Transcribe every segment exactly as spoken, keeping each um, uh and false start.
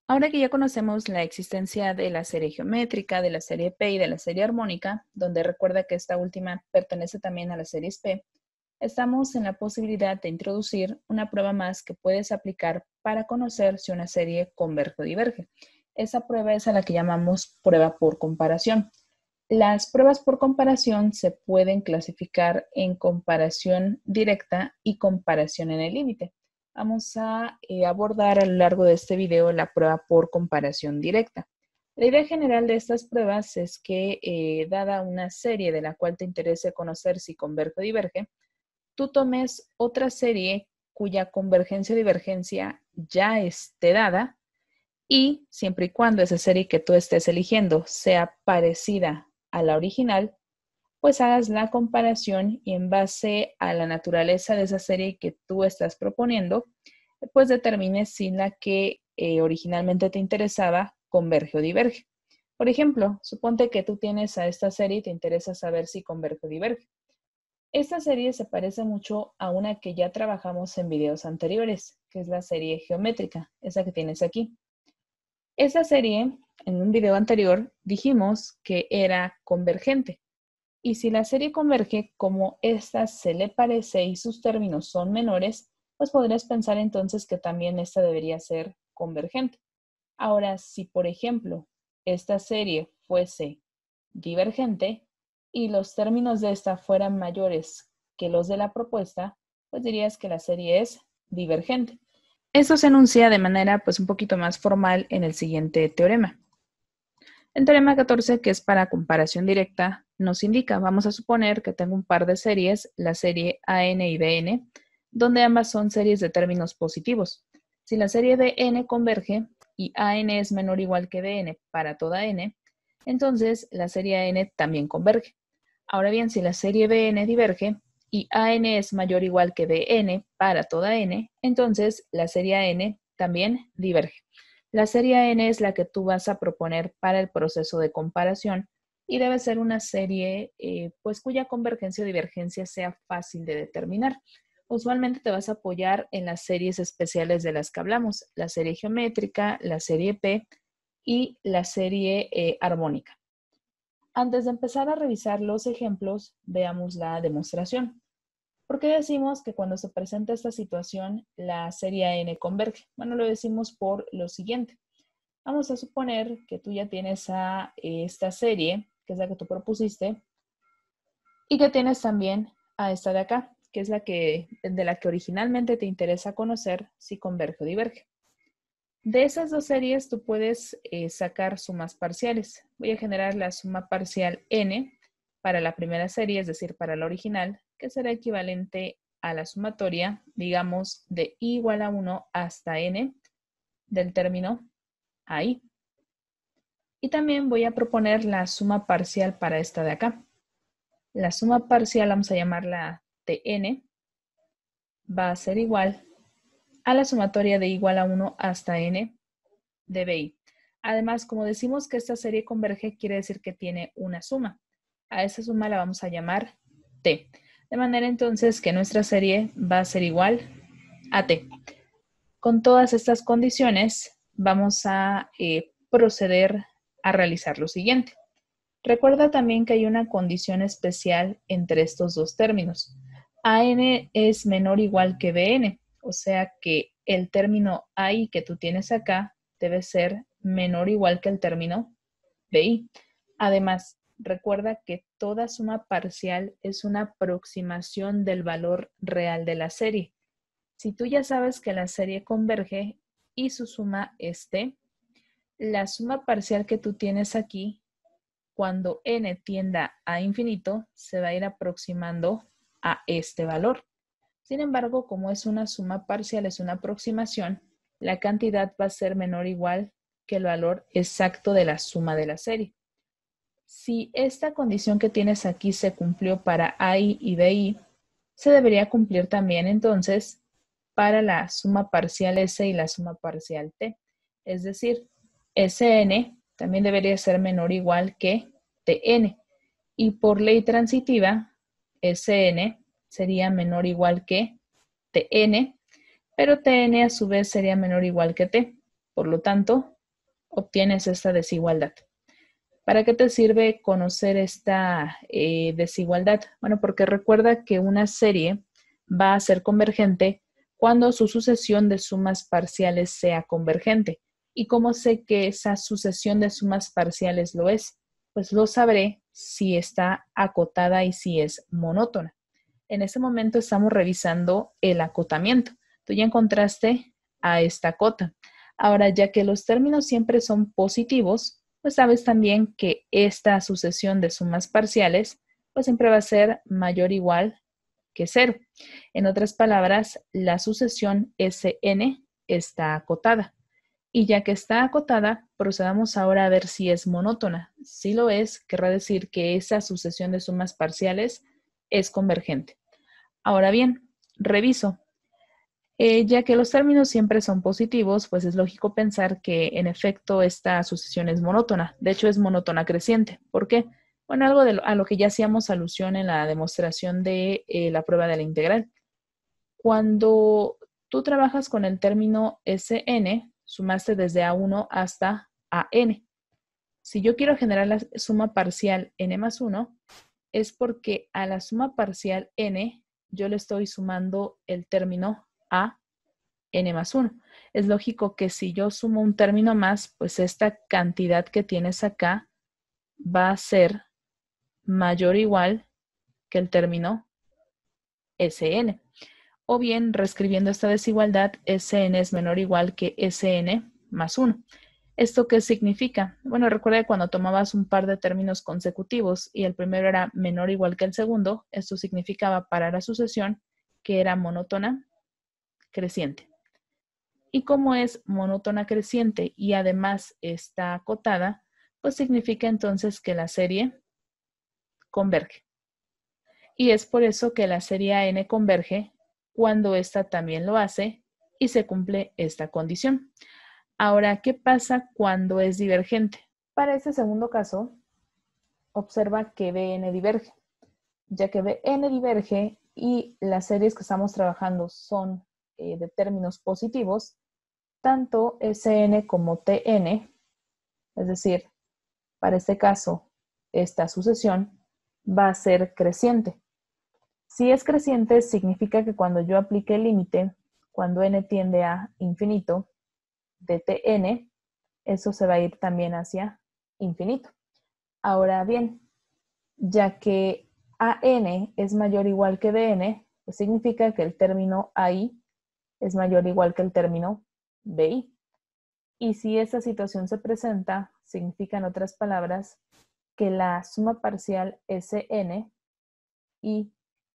Ahora que ya conocemos la existencia de la serie geométrica, de la serie P y de la serie armónica, donde recuerda que esta última pertenece también a la serie P, estamos en la posibilidad de introducir una prueba más que puedes aplicar para conocer si una serie converge o diverge. Esa prueba es a la que llamamos prueba por comparación. Las pruebas por comparación se pueden clasificar en comparación directa y comparación en el límite. Vamos a eh, abordar a lo largo de este video la prueba por comparación directa. La idea general de estas pruebas es que, eh, dada una serie de la cual te interese conocer si converge o diverge, tú tomes otra serie cuya convergencia o divergencia ya esté dada y siempre y cuando esa serie que tú estés eligiendo sea parecida a la original, pues hagas la comparación y en base a la naturaleza de esa serie que tú estás proponiendo, pues determines si la que eh, originalmente te interesaba converge o diverge. Por ejemplo, suponte que tú tienes a esta serie y te interesa saber si converge o diverge. Esta serie se parece mucho a una que ya trabajamos en videos anteriores, que es la serie geométrica, esa que tienes aquí. Esta serie, en un video anterior, dijimos que era convergente. Y si la serie converge, como esta se le parece y sus términos son menores, pues podrías pensar entonces que también esta debería ser convergente. Ahora, si por ejemplo esta serie fuese divergente y los términos de esta fueran mayores que los de la propuesta, pues dirías que la serie es divergente. Esto se enuncia de manera pues un poquito más formal en el siguiente teorema. El teorema catorce, que es para comparación directa, nos indica, vamos a suponer que tengo un par de series, la serie A N y B N, donde ambas son series de términos positivos. Si la serie de n converge y A N es menor o igual que B N para toda n, entonces la serie A N también converge. Ahora bien, si la serie B N diverge y A N es mayor o igual que B N para toda n, entonces la serie A N también diverge. La serie A N es la que tú vas a proponer para el proceso de comparación y debe ser una serie eh, pues cuya convergencia o divergencia sea fácil de determinar. Usualmente te vas a apoyar en las series especiales de las que hablamos, la serie geométrica, la serie P y la serie eh, armónica. Antes de empezar a revisar los ejemplos, veamos la demostración. ¿Por qué decimos que cuando se presenta esta situación la serie A N converge? Bueno, lo decimos por lo siguiente. Vamos a suponer que tú ya tienes a esta serie, que es la que tú propusiste, y que tienes también a esta de acá, que es la que, de la que originalmente te interesa conocer si converge o diverge. De esas dos series tú puedes eh, sacar sumas parciales. Voy a generar la suma parcial n para la primera serie, es decir, para la original, que será equivalente a la sumatoria, digamos, de i igual a uno hasta n del término ahí. Y también voy a proponer la suma parcial para esta de acá. La suma parcial, vamos a llamarla Tn, va a ser igual a la sumatoria de igual a uno hasta n de bi. Además, como decimos que esta serie converge, quiere decir que tiene una suma. A esa suma la vamos a llamar t. De manera entonces que nuestra serie va a ser igual a t. Con todas estas condiciones, vamos a eh, proceder a realizar lo siguiente. Recuerda también que hay una condición especial entre estos dos términos. A n es menor o igual que B N, o sea que el término A I que tú tienes acá debe ser menor o igual que el término B I. Además, recuerda que toda suma parcial es una aproximación del valor real de la serie. Si tú ya sabes que la serie converge y su suma es T, la suma parcial que tú tienes aquí, cuando n tienda a infinito, se va a ir aproximando a este valor. Sin embargo, como es una suma parcial, es una aproximación, la cantidad va a ser menor o igual que el valor exacto de la suma de la serie. Si esta condición que tienes aquí se cumplió para A I y B I, se debería cumplir también entonces para la suma parcial S y la suma parcial T. Es decir, Sn también debería ser menor o igual que Tn. Y por ley transitiva, Sn sería menor o igual que Tn, pero Tn a su vez sería menor o igual que T. Por lo tanto, obtienes esta desigualdad. ¿Para qué te sirve conocer esta eh, desigualdad? Bueno, porque recuerda que una serie va a ser convergente cuando su sucesión de sumas parciales sea convergente. ¿Y cómo sé que esa sucesión de sumas parciales lo es? Pues lo sabré si está acotada y si es monótona. En este momento estamos revisando el acotamiento. Tú ya encontraste a esta cota. Ahora, ya que los términos siempre son positivos, pues sabes también que esta sucesión de sumas parciales pues siempre va a ser mayor o igual que cero. En otras palabras, la sucesión S N está acotada. Y ya que está acotada, procedamos ahora a ver si es monótona. Si lo es, querrá decir que esa sucesión de sumas parciales es convergente. Ahora bien, reviso. Eh, ya que los términos siempre son positivos, pues es lógico pensar que en efecto esta sucesión es monótona. De hecho, es monótona creciente. ¿Por qué? Bueno, algo de lo, a lo que ya hacíamos alusión en la demostración de eh, la prueba de la integral. Cuando tú trabajas con el término S N, sumaste desde A uno hasta A N. Si yo quiero generar la suma parcial N más uno, es porque a la suma parcial N yo le estoy sumando el término A N más uno. Es lógico que si yo sumo un término más, pues esta cantidad que tienes acá va a ser mayor o igual que el término S N. O bien, reescribiendo esta desigualdad, S N es menor o igual que S N más uno. ¿Esto qué significa? Bueno, recuerda que cuando tomabas un par de términos consecutivos y el primero era menor o igual que el segundo, esto significaba para la sucesión que era monótona creciente. Y como es monótona creciente y además está acotada, pues significa entonces que la serie converge. Y es por eso que la serie A N converge cuando esta también lo hace y se cumple esta condición. Ahora, ¿qué pasa cuando es divergente? Para este segundo caso, observa que B N diverge. Ya que B N diverge y las series que estamos trabajando son eh, de términos positivos, tanto S N como T N, es decir, para este caso, esta sucesión va a ser creciente. Si es creciente, significa que cuando yo aplique el límite, cuando n tiende a infinito, de T N, eso se va a ir también hacia infinito. Ahora bien, ya que A N es mayor o igual que B N, pues significa que el término A I es mayor o igual que el término B I. Y si esta situación se presenta, significa en otras palabras que la suma parcial S N y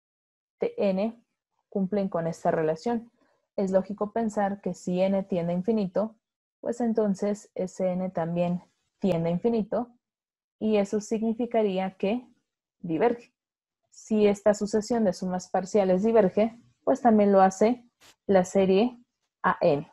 T N cumplen con esta relación. Es lógico pensar que si n tiende a infinito, pues entonces S N también tiende a infinito y eso significaría que diverge. Si esta sucesión de sumas parciales diverge, pues también lo hace la serie A N.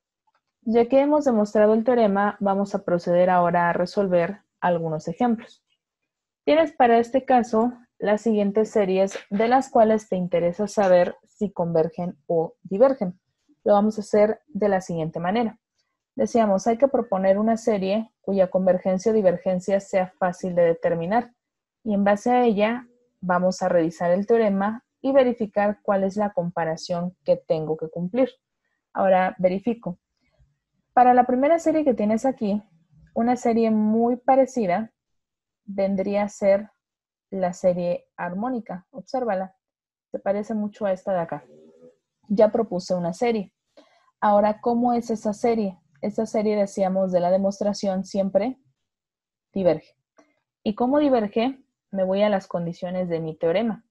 Ya que hemos demostrado el teorema, vamos a proceder ahora a resolver algunos ejemplos. Tienes para este caso las siguientes series de las cuales te interesa saber si convergen o divergen. Lo vamos a hacer de la siguiente manera. Decíamos, hay que proponer una serie cuya convergencia o divergencia sea fácil de determinar y en base a ella vamos a revisar el teorema y verificar cuál es la comparación que tengo que cumplir. Ahora verifico. Para la primera serie que tienes aquí, una serie muy parecida vendría a ser la serie armónica. Obsérvala. Se parece mucho a esta de acá. Ya propuse una serie. Ahora, ¿cómo es esa serie? Esta serie, decíamos, de la demostración siempre diverge. ¿Y cómo diverge? Me voy a las condiciones de mi teorema.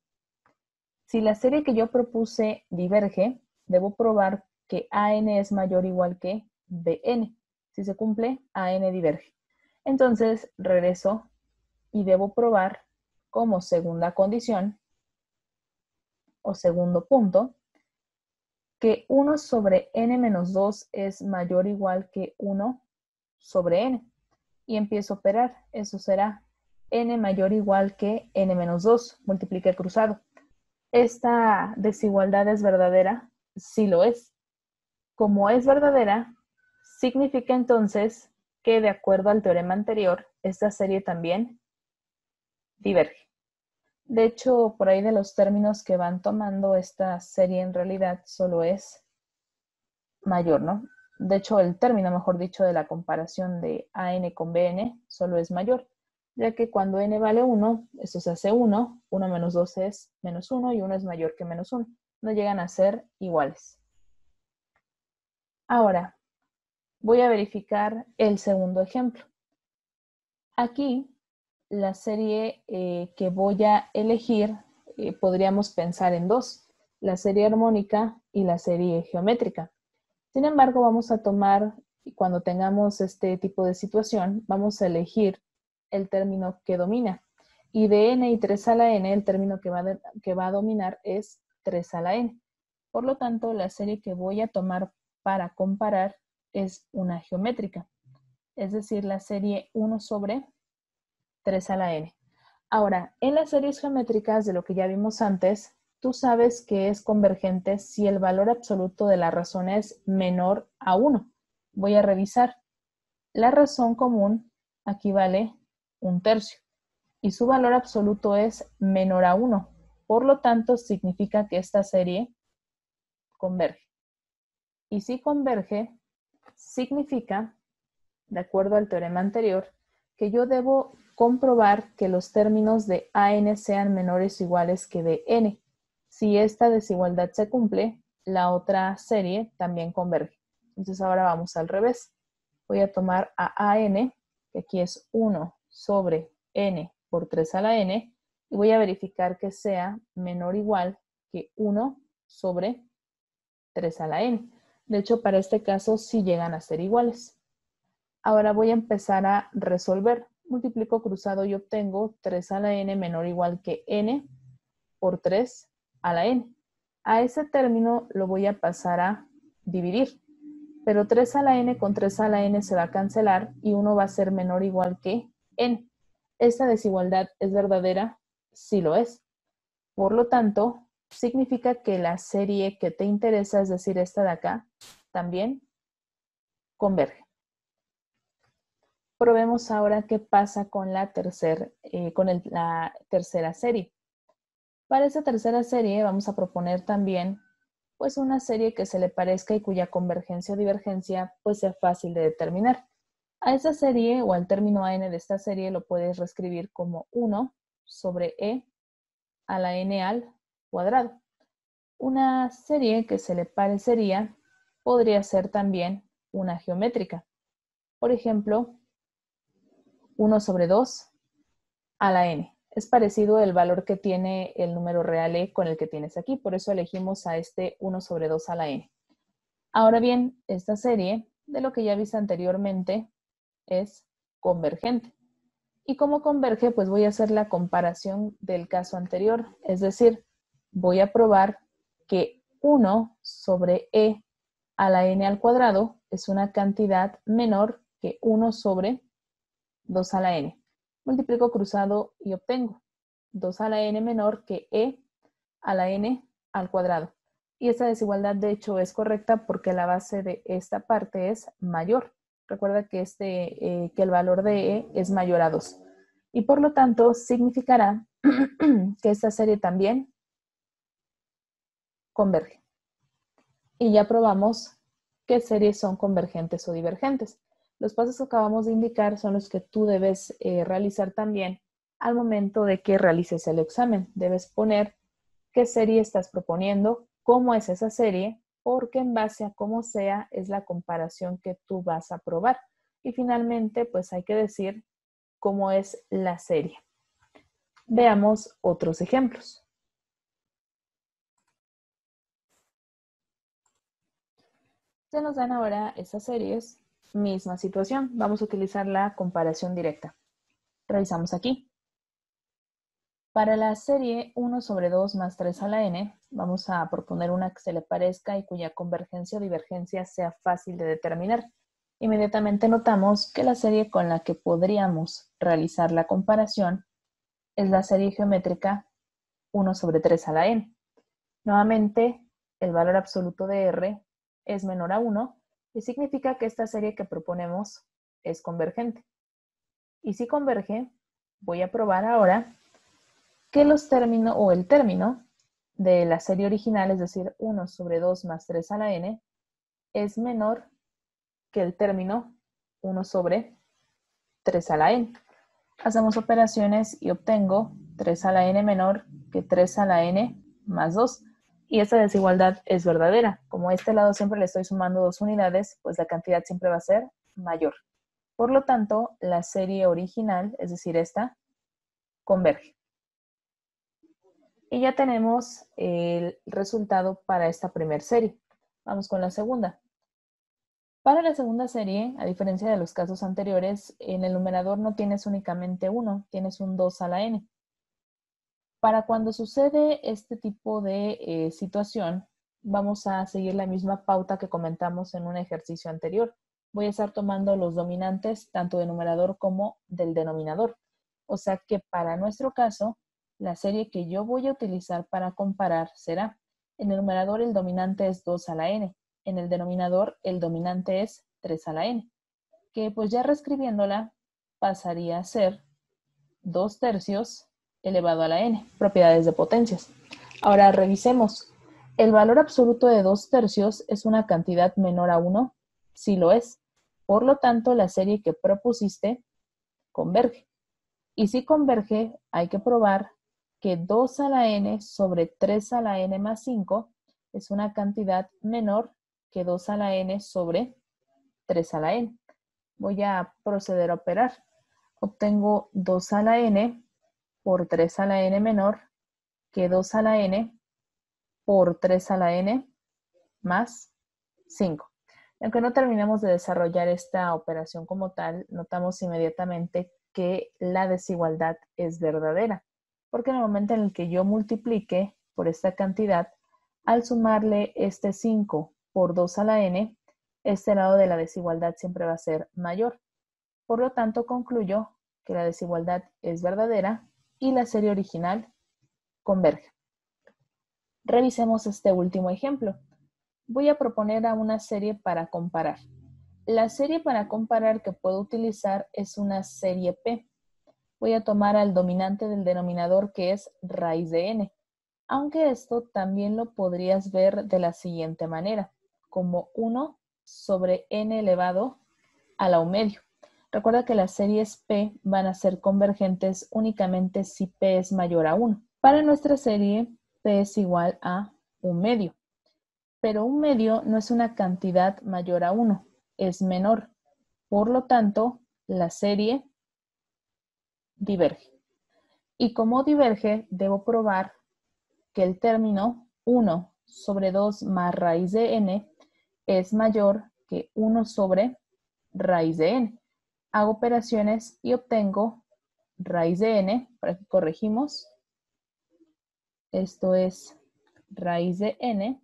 Si la serie que yo propuse diverge, debo probar que A N es mayor o igual que B N. Si se cumple, A N diverge. Entonces, regreso y debo probar como segunda condición o segundo punto que uno sobre n menos dos es mayor o igual que uno sobre n. Y empiezo a operar. Eso será n mayor o igual que n menos dos. Multiplique cruzado. ¿Esta desigualdad es verdadera? Sí lo es. Como es verdadera, significa entonces que de acuerdo al teorema anterior, esta serie también diverge. De hecho, por ahí de los términos que van tomando, esta serie en realidad solo es mayor, ¿no? De hecho, el término, mejor dicho, de la comparación de A N con B N solo es mayor, ya que cuando N vale uno, esto se hace uno, uno menos dos es menos uno y uno es mayor que menos uno. No llegan a ser iguales. Ahora, voy a verificar el segundo ejemplo. Aquí, la serie eh, que voy a elegir, eh, podríamos pensar en dos, la serie armónica y la serie geométrica. Sin embargo, vamos a tomar, cuando tengamos este tipo de situación, vamos a elegir el término que domina. Y de n y tres a la n, el término que va, de, que va a dominar es tres a la n. Por lo tanto, la serie que voy a tomar para comparar es una geométrica, es decir, la serie uno sobre tres a la n. Ahora, en las series geométricas, de lo que ya vimos antes, tú sabes que es convergente si el valor absoluto de la razón es menor a uno. Voy a revisar. La razón común aquí vale un tercio y su valor absoluto es menor a uno. Por lo tanto, significa que esta serie converge. Y si converge, significa, de acuerdo al teorema anterior, que yo debo comprobar que los términos de A N sean menores o iguales que de N. Si esta desigualdad se cumple, la otra serie también converge. Entonces ahora vamos al revés. Voy a tomar a AN, que aquí es uno sobre N por tres a la N, y voy a verificar que sea menor o igual que uno sobre tres a la N. De hecho, para este caso sí llegan a ser iguales. Ahora voy a empezar a resolver. Multiplico cruzado y obtengo tres a la n menor o igual que n por tres a la n. A ese término lo voy a pasar a dividir. Pero tres a la n con tres a la n se va a cancelar y uno va a ser menor o igual que n. ¿Esta desigualdad es verdadera? Sí lo es. Por lo tanto, significa que la serie que te interesa, es decir, esta de acá, también converge. Probemos ahora qué pasa con la, tercer, eh, con el, la tercera serie. Para esta tercera serie vamos a proponer también pues, una serie que se le parezca y cuya convergencia o divergencia pues, sea fácil de determinar. A esa serie o al término a n de esta serie lo puedes reescribir como uno sobre e a la n al cuadrado. Una serie que se le parecería podría ser también una geométrica. Por ejemplo, uno sobre dos a la n. Es parecido el valor que tiene el número real e con el que tienes aquí, por eso elegimos a este uno sobre dos a la n. Ahora bien, esta serie, de lo que ya viste anteriormente, es convergente. Y como converge, pues voy a hacer la comparación del caso anterior, es decir, voy a probar que uno sobre e a la n al cuadrado es una cantidad menor que uno sobre dos a la n. Multiplico cruzado y obtengo dos a la n menor que e a la n al cuadrado. Y esta desigualdad de hecho es correcta porque la base de esta parte es mayor. Recuerda que, este, eh, que el valor de e es mayor a dos. Y por lo tanto significará que esta serie también converge. Y ya probamos qué series son convergentes o divergentes. Los pasos que acabamos de indicar son los que tú debes eh, realizar también al momento de que realices el examen. Debes poner qué serie estás proponiendo, cómo es esa serie, porque en base a cómo sea es la comparación que tú vas a probar. Y finalmente, pues hay que decir cómo es la serie. Veamos otros ejemplos. Se nos dan ahora esas series, misma situación. Vamos a utilizar la comparación directa. Revisamos aquí. Para la serie uno sobre dos más tres a la n, vamos a proponer una que se le parezca y cuya convergencia o divergencia sea fácil de determinar. Inmediatamente notamos que la serie con la que podríamos realizar la comparación es la serie geométrica uno sobre tres a la n. Nuevamente, el valor absoluto de R es menor a uno y significa que esta serie que proponemos es convergente. Y si converge, voy a probar ahora que los términos o el término de la serie original, es decir, uno sobre dos más tres a la n, es menor que el término uno sobre tres a la n. Hacemos operaciones y obtengo tres a la n menor que tres a la n más dos. Y esta desigualdad es verdadera. Como a este lado siempre le estoy sumando dos unidades, pues la cantidad siempre va a ser mayor. Por lo tanto, la serie original, es decir, esta, converge. Y ya tenemos el resultado para esta primera serie. Vamos con la segunda. Para la segunda serie, a diferencia de los casos anteriores, en el numerador no tienes únicamente uno, tienes un dos a la n. Para cuando sucede este tipo de eh, situación, vamos a seguir la misma pauta que comentamos en un ejercicio anterior. Voy a estar tomando los dominantes tanto del numerador como del denominador. O sea que para nuestro caso, la serie que yo voy a utilizar para comparar será, en el numerador el dominante es dos a la n, en el denominador el dominante es tres a la n, que pues ya reescribiéndola pasaría a ser dos tercios elevado a la n, propiedades de potencias. Ahora revisemos. ¿El valor absoluto de dos tercios es una cantidad menor a uno? Sí lo es. Por lo tanto, la serie que propusiste converge. Y si converge, hay que probar que dos a la n sobre tres a la n más cinco es una cantidad menor que dos a la n sobre tres a la n. Voy a proceder a operar. Obtengo dos a la n por tres a la n menor que dos a la n por tres a la n más cinco. Aunque no terminemos de desarrollar esta operación como tal, notamos inmediatamente que la desigualdad es verdadera, porque en el momento en el que yo multiplique por esta cantidad, al sumarle este cinco por dos a la n, este lado de la desigualdad siempre va a ser mayor. Por lo tanto, concluyo que la desigualdad es verdadera y la serie original converge. Revisemos este último ejemplo. Voy a proponer a una serie para comparar. La serie para comparar que puedo utilizar es una serie P. Voy a tomar al dominante del denominador que es raíz de n. Aunque esto también lo podrías ver de la siguiente manera, como uno sobre n elevado a la un medio. Recuerda que las series P van a ser convergentes únicamente si P es mayor a uno. Para nuestra serie, P es igual a un medio. Pero un medio no es una cantidad mayor a uno, es menor. Por lo tanto, la serie diverge. Y como diverge, debo probar que el término uno sobre dos más raíz de n es mayor que uno sobre raíz de n. Hago operaciones y obtengo raíz de n, para que corregimos. Esto es raíz de n.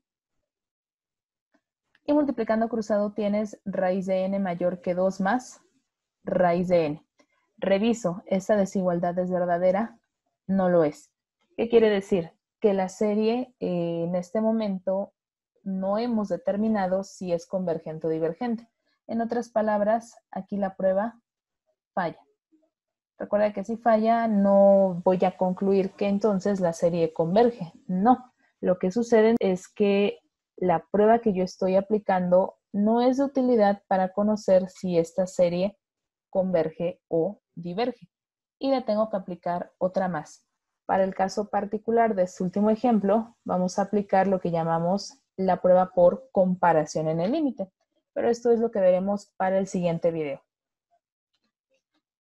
Y multiplicando cruzado tienes raíz de n mayor que dos más raíz de n. Reviso, ¿esta desigualdad es verdadera? No lo es. ¿Qué quiere decir? Que la serie eh, en este momento no hemos determinado si es convergente o divergente. En otras palabras, aquí la prueba falla. Recuerda que si falla, no voy a concluir que entonces la serie converge. No, lo que sucede es que la prueba que yo estoy aplicando no es de utilidad para conocer si esta serie converge o diverge. Y le tengo que aplicar otra más. Para el caso particular de este último ejemplo, vamos a aplicar lo que llamamos la prueba por comparación en el límite. Pero esto es lo que veremos para el siguiente video.